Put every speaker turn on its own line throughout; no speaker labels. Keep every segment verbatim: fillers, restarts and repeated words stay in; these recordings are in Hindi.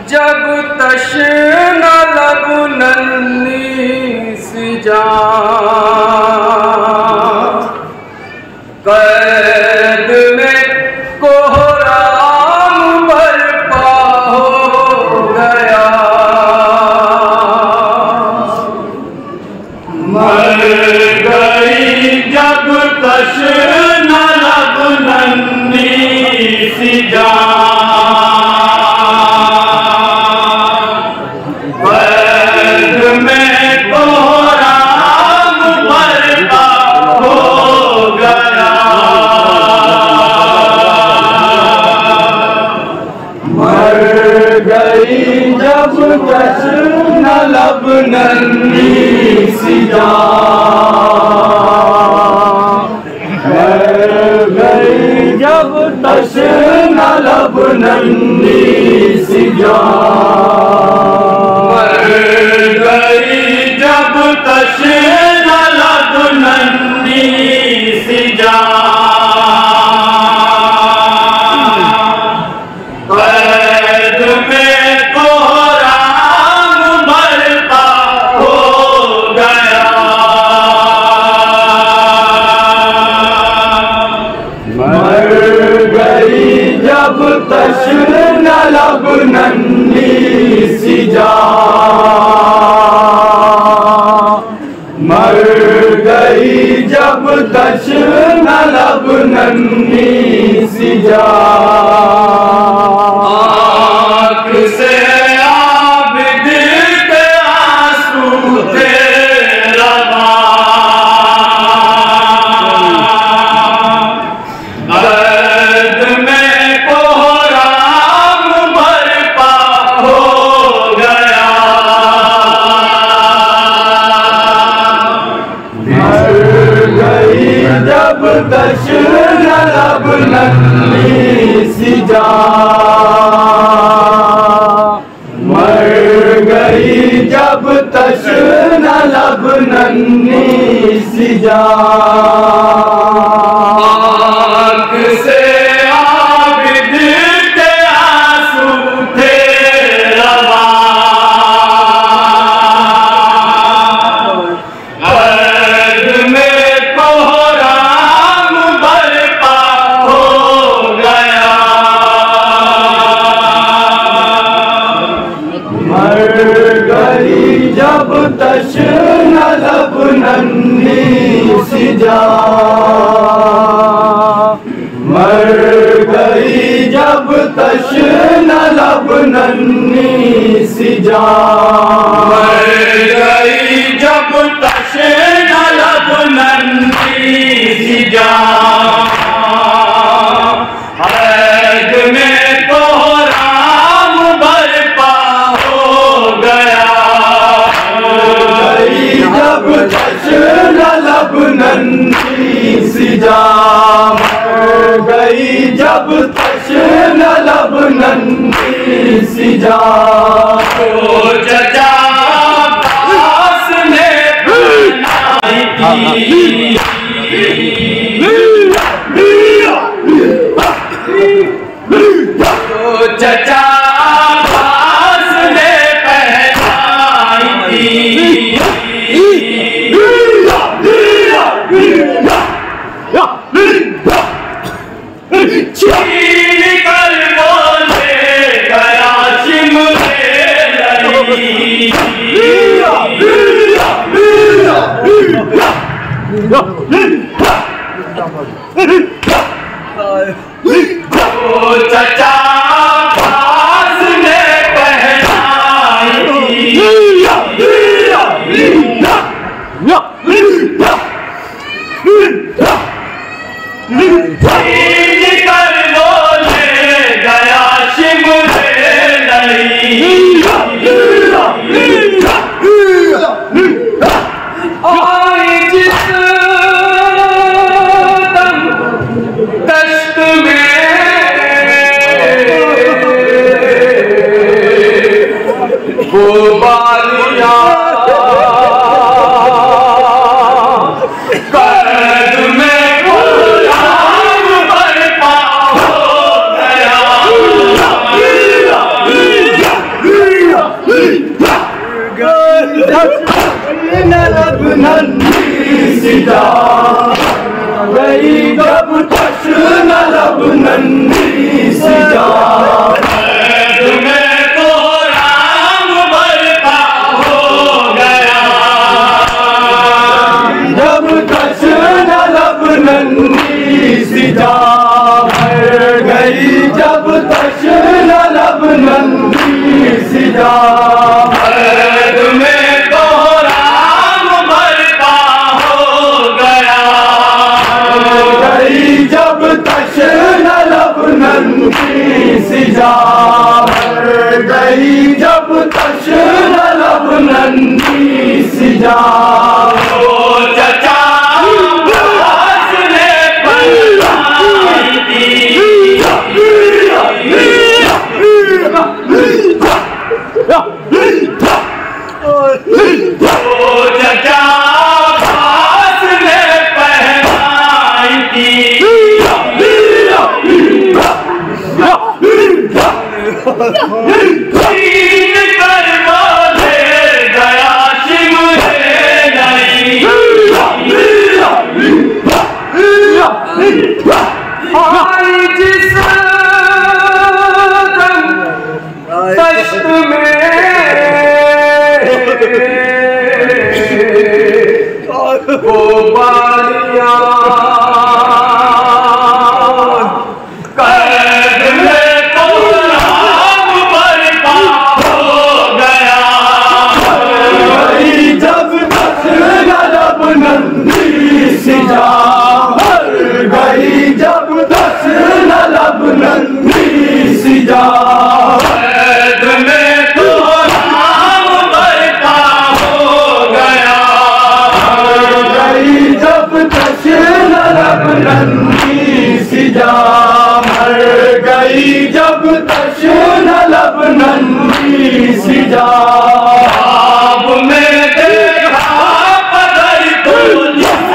जब तश्न लब नन्ही सी जान, कैद में कोहराम बरपा हो गया।
मर गई जब तश्न लब नन्ही सी जान, जब तश्न लब नन्ही सी जान, मर गई जब तश्न लब नन्ही सी जान, मर गई जब तश्न लब नन्ही सी जान, जब तश्न लब नन्ही सी जान, मर गई जब तश्न लब नन्ही सी जान। आँख से आबिद के आंसू थे जब तश्न लब नन्ही सी जान, मर गई जब तश्न लब नन्ही सी जान। आँख से आबिद के आंसू थे रवा, जब तश्न लब नन्ही सी जान, मर गई जब तश्न लब नन्ही सी जान, मर गई जब तश्न लब नन्ही सी जान। हैद में कोहराम बरपा हो गया, जब तश्न लब नन्ही सी जान, मर गई जब तश्न लब नन्ही सी जान। तो चचा पास ने बनाई थी, तो चचा पास ने पहनाई थी, छीन कर बोले गया शिमले लगी, जा गई जब तश्न लब नन्ही सी जा तुम्हें तो राम बरपा हो गया जब तश्न लब नन्ही सी जा भर गई जब तश्न लब नन्ही सी जा तुम्हें तो राम बरपा हो गया गई जब तश्न लब नन्ही सी जा भर गई जब तश्न लब नन्ही सी जा ओ चचा हंसने पर आई थी ओ चचा हंसने पहनाई थी तीन कर बोले गया शिमले नहीं
आई जिस दश्त में वो बालियां
कैद में तो राम बरपा हो गया गई जब तश्न लब नन्ही सी जा भर गई जब तश्न लब नन्ही सी जा कैद में तो राम बरपा हो गया गई जब तश्न लब नन्ही सी जा भर गई जब तश्न लब नन्ही सी जा ख्वाब में देखा पदर को जिस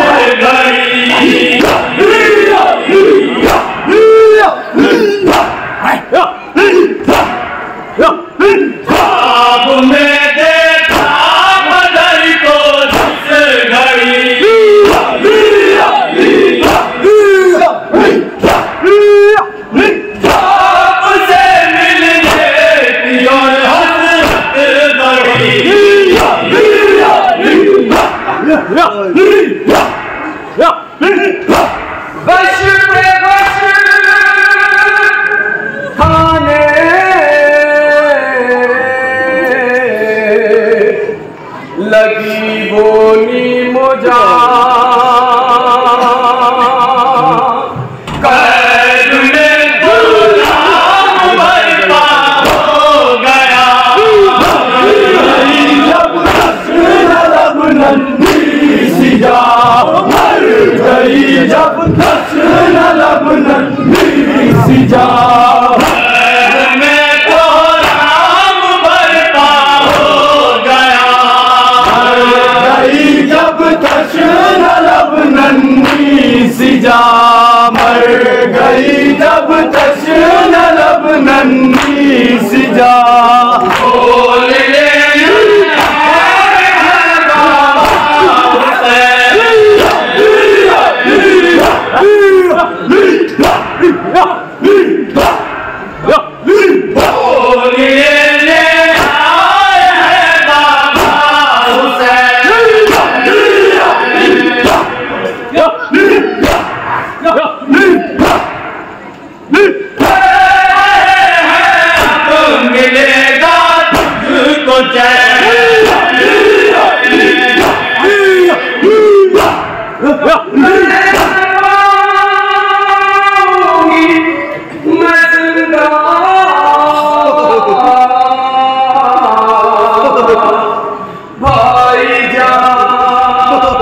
घड़ी ख्वाब में देखा पदर को जिस घड़ी आपसे मिलने की और हसरत बढ़ी
बश पे बश खाने लगी बोनी मुझा
कैद में तो राम बरपा हो गया गई जब तश्न लब नन्ही सी जा भर गई जब तश्न लब नन्ही सी जा कैद में तो राम बरपा हो गया गई जब तश्न लब नन्ही सी जा मर गई जब तश्न लब नन्ही सी जा बोल ले बोल ले आए हैं बाबा हुसैन मिलेगा तुझको चैन
मैं जिंदा भाई जान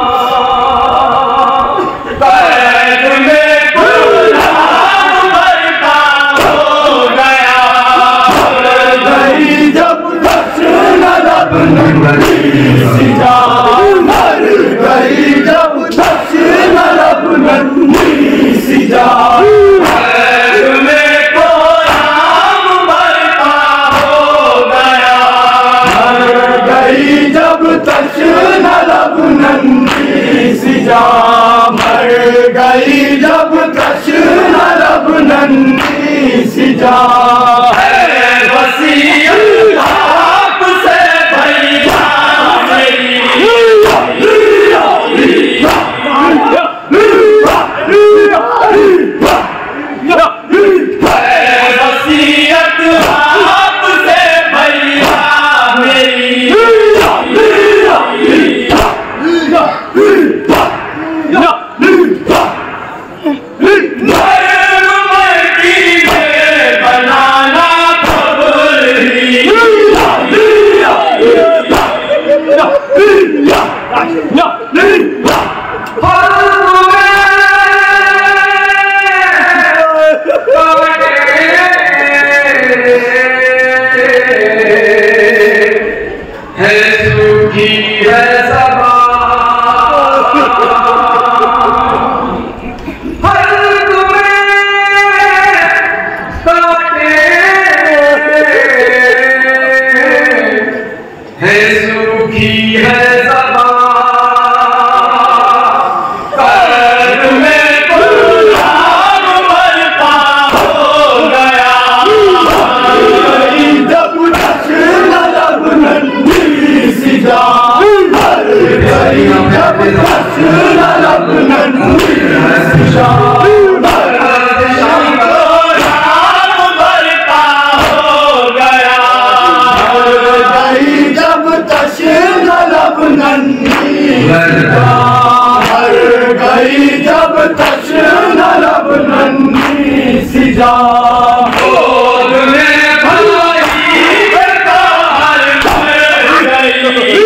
कैद में तो राम बरपा हो गया गई जब तश्न लब नन्ही सी जा मर गई जब तश्न लब नन्ही सी जा कैद में तो राम बरपा हो गया गई जब तश्न लब नन्ही सी जान मर गई जब तश्न लब नन्ही सी जान वसीयत आपसे भैया मेरी वसीयत आपसे भैया मेरी बनाना है सूखी है जब तश्न लब नन्ही सी जान गोद में भाई बेकार मर गई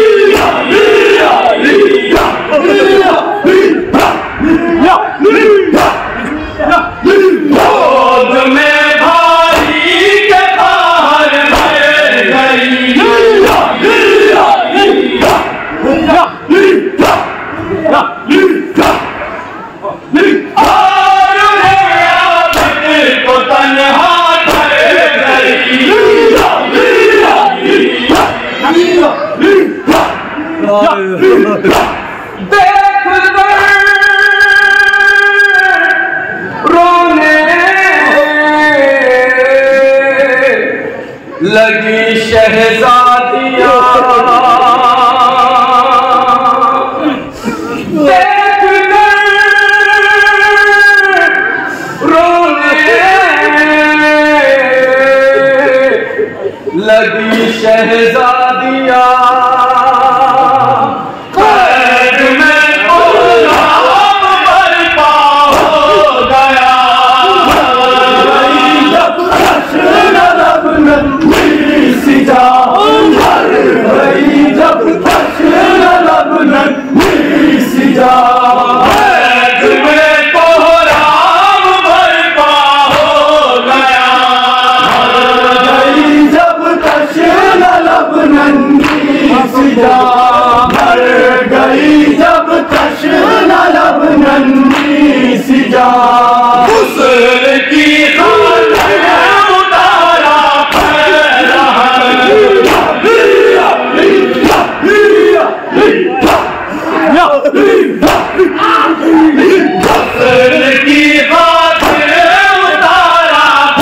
गोद में भाई के बाहर मर गई रोने लगी शहजादियाँ देख कर रोने लगी शहजादियाँ मर गई जब तश्न लब नन्ही सी जान हुस्न की खातिर उतारा हुस्न की खातिर उतारा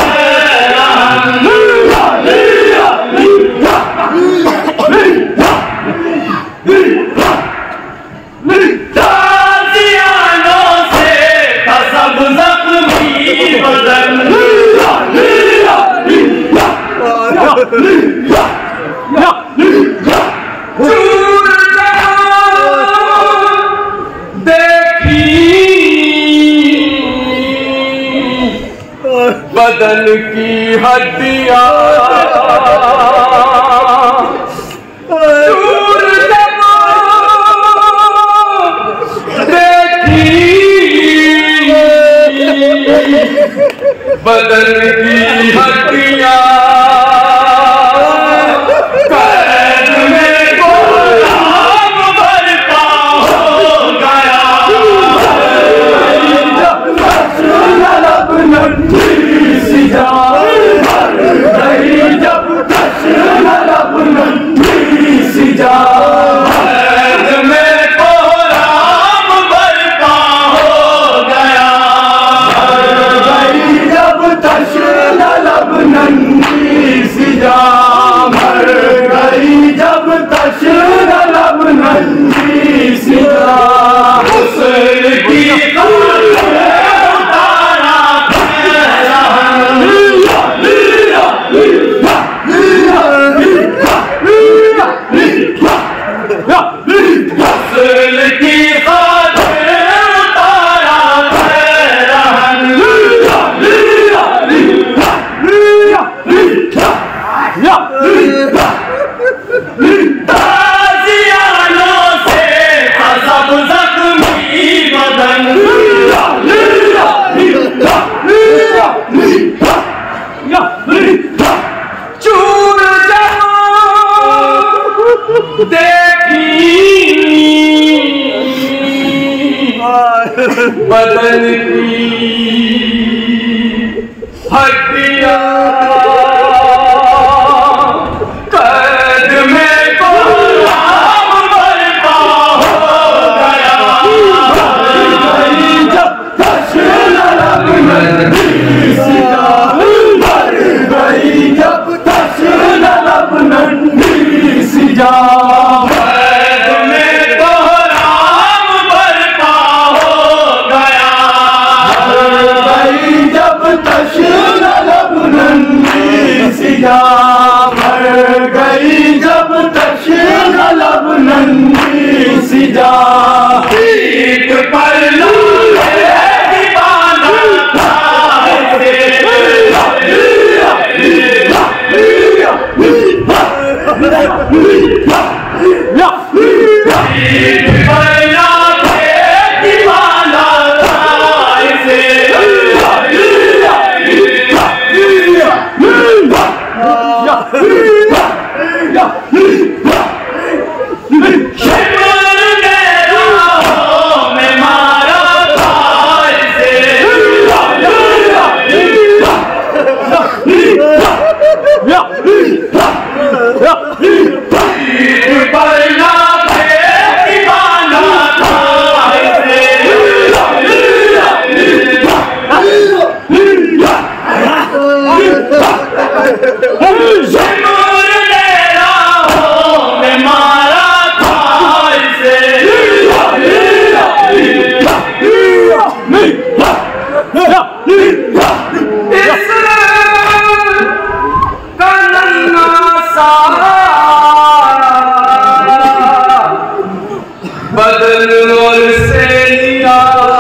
बदन की हड्डियां देखी बदन की हड्डियां कैद में गुलाम बरपा हो गया लब नन्ही सी जान देखी बदन की हड्डियां कैद में गुलाम बर्पा हो गया। जब तश्न लब नन्ही सी जान मर गई, जब तश्न लब नन्ही सी जान कैद में गुलाम बर्पा हो गया। मर गई जब तश्न लब नन्ही सी जान, मर गई जब तश्न लब नन्ही सी जान। पीठ पर लूहे दीवाना था ऐसे, पीठ पर लूहे दीवाना था ऐसे। शिमर ने राहों में मारा था ऐसे। पीठ पर लाके दीवाना था ऐसे। शिमर ने राहों में मारा था ऐसे। इस्लाम का नन्हा सा बदन और से लिया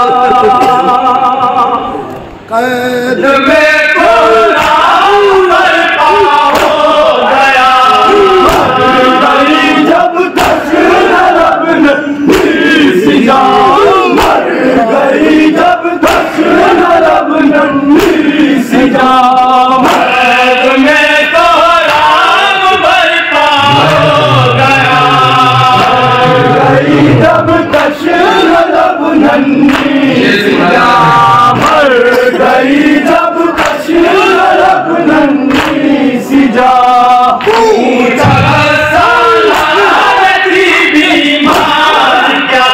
कैद में गुलाम बर्पा हो गया। मर गई जब तश्न लब नन्ही सी जान, मर गई जब तश्न लब नन्ही सी जान। कैद में गुलाम बर्पा हो गया। मर गई जब तश्न लब नन्ही सी जान, मर गई जब तश्न लब नन्ही सी जान। पूछा सालान थी बीमार क्या,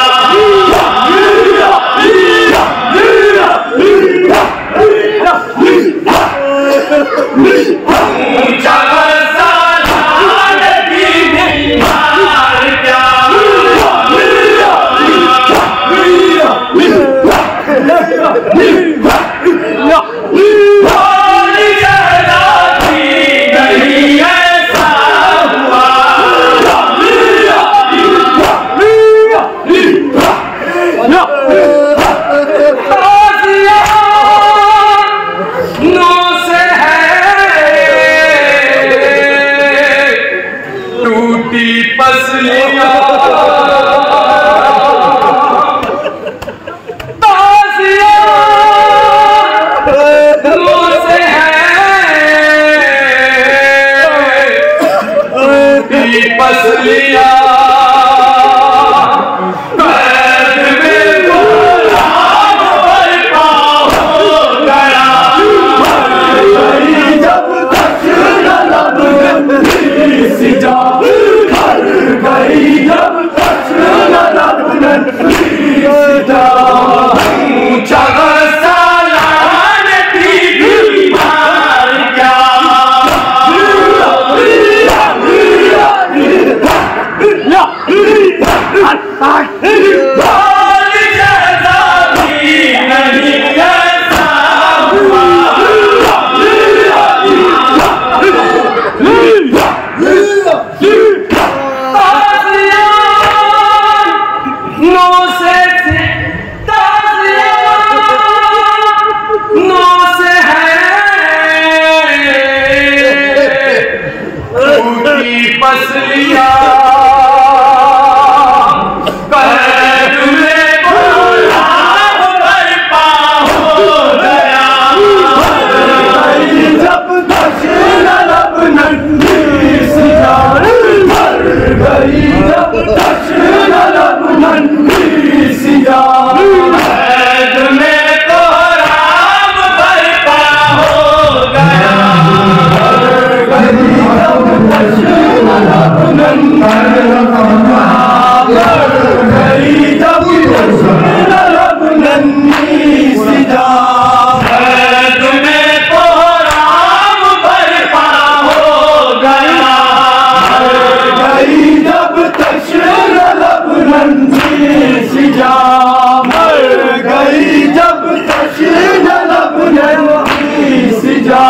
पूछा सालान थी बीमार क्या। बोली जरा थी नहीं ऐसा हुआ। ताज़ियानों से है टूटी पसलियां, ताज़ियानों से है टूटी पसलियां। कैद में गुलाम बर्पा हो गया। मर गई जब तश्न लब नन्ही सी जान, मर गई जब तश्न लब नन्ही सी जान। पूछा सालान थी बीमार क्या। बोली जरा थी नहीं ऐसा हुआ। ताज़ियानों से ताज़ियानों से है टूटी पसलियां। कैद में गुलाम बर्पा हो गया। मर गई जब तश्न लब नन्ही सी जान, मर गई गई जब लब नन्ही सी जा तुम्हें तो राम बरपा हो गया गई जब तश्र लब नन्ही सी जा गई जब तश्र लब नन्ही सी जा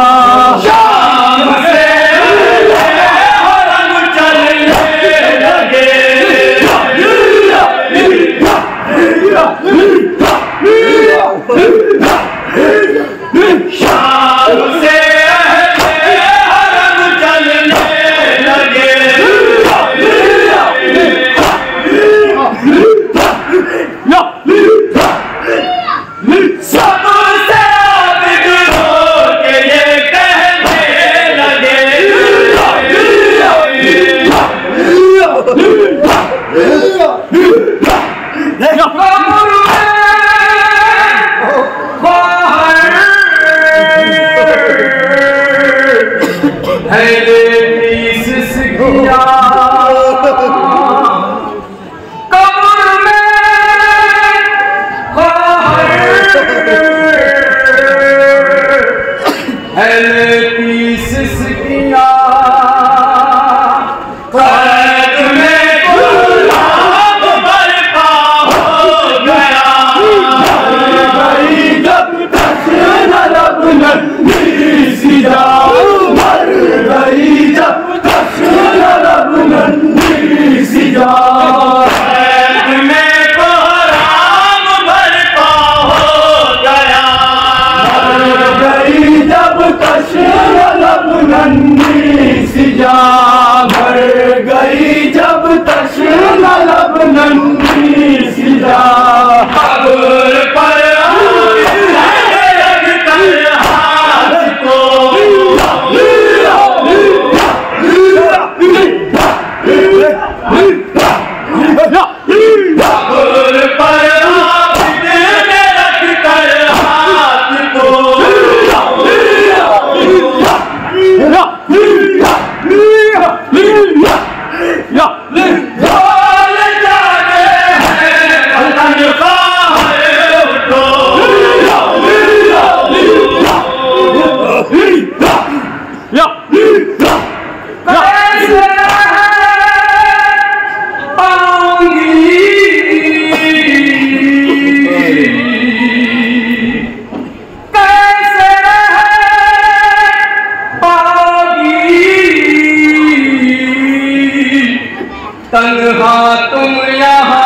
तन्हा तुम यहाँ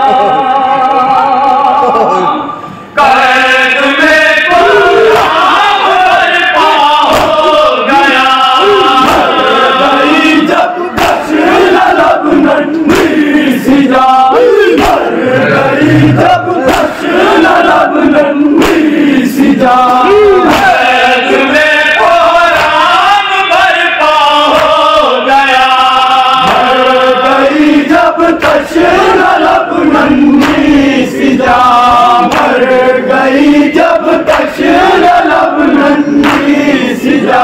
कैद में गुलाम बरपा हो गया
गई जब तश्र लब नन्ही सी जा गई जब तश्र लब नन्ही सी जा लब नन्ही सी जा मर गई जब तश्र लब नन्ही सी जा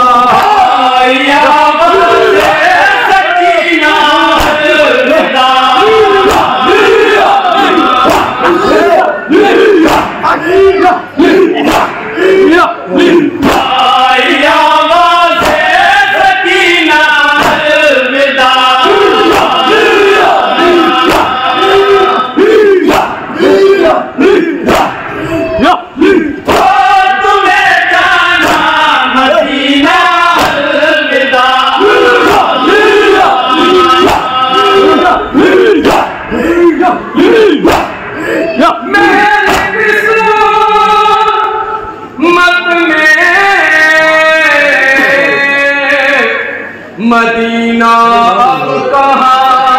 मदीना अब कहाँ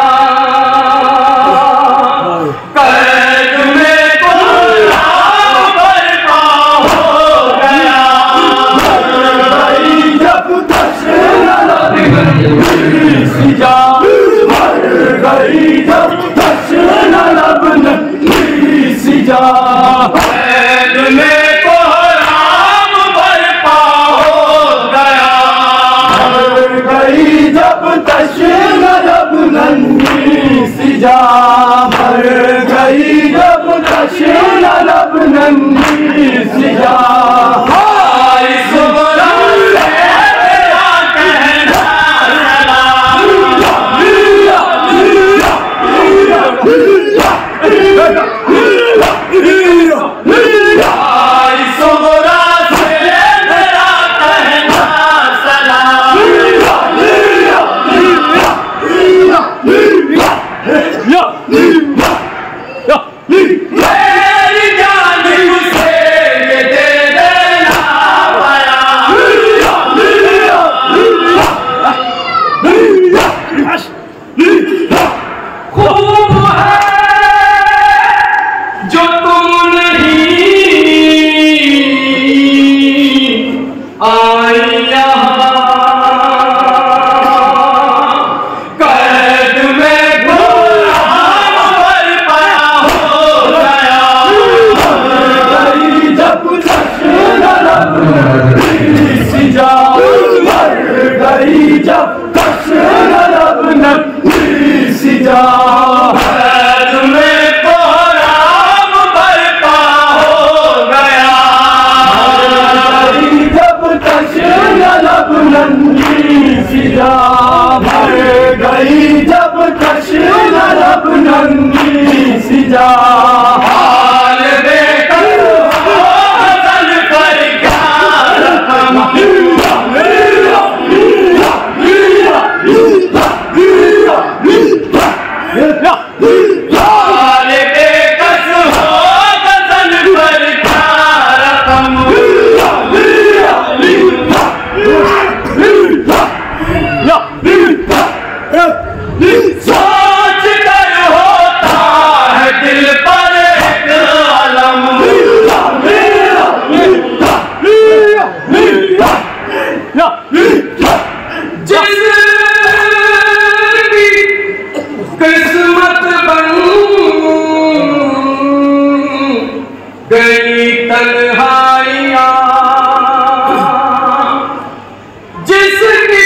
कैद में गुलाम बरपा हो गया
गई जब तश्र लब नन्ही सी जा मर गई जब तश्र लब नन्ही सी जा
कैद में गुलाम बरपा हो गया
गई जब तश्र लब नन्ही सी जा भर गई जब तशना लब नन्ही सी जा जब तशना लब नन्ही सी जा
में कोहराम बरपा हो गया
जब तशना लब नन्ही सी जा भर गई जब तशना लब नन्ही सी जा
हाल बेकर हसन पर क्या रकम सोच कर होता है दिल पर एक अलम जिसकी किस्मत बन गई तन्हाइयाँ जिसकी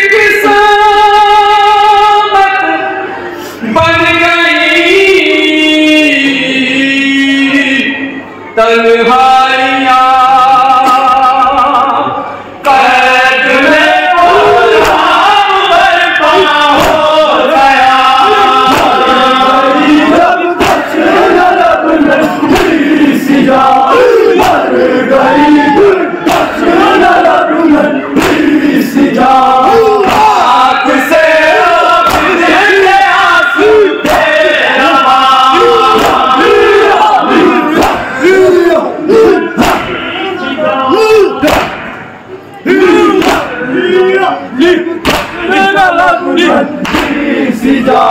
किस्मत बन गई तन्हाइयाँ कैद में गुलाम बरपा हो गया
जब तशना लब नन्ही सी जा भर गई तशना लब नन्ही सी जा
आँख से अपने आंसू तेरा
सी जा